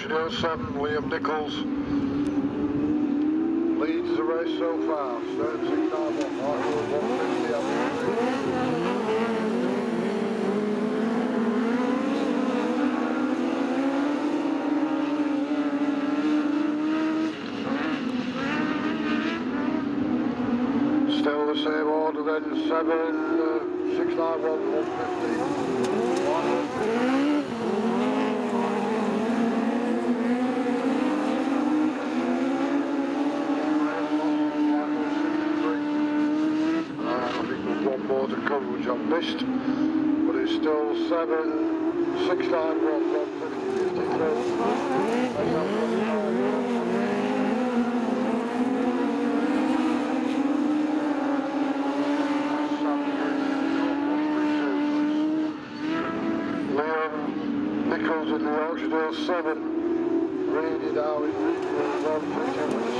Yorkshire 7, Liam Nichols leads the race so far. Stern 691, Whitewood 150 Still the same order then, 7, 691, 150. Whitewood. More to come, which I've missed, but it's still 7, 691, 150, 53. Liam Nichols in the Yorkshire 7, Reedy now in Reedy 150 with the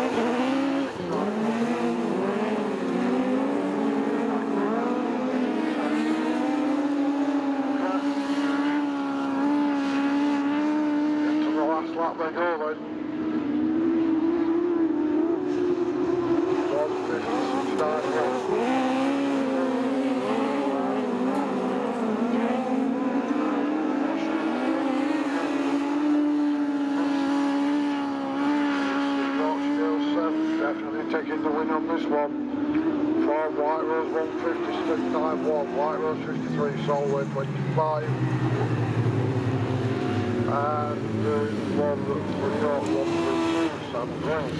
second. Lap they go then. 150, 691. Definitely taking the win on this one. From White Rose 150, 691, White Rose 53, Solway 25. And one for York 132, Sam Brown.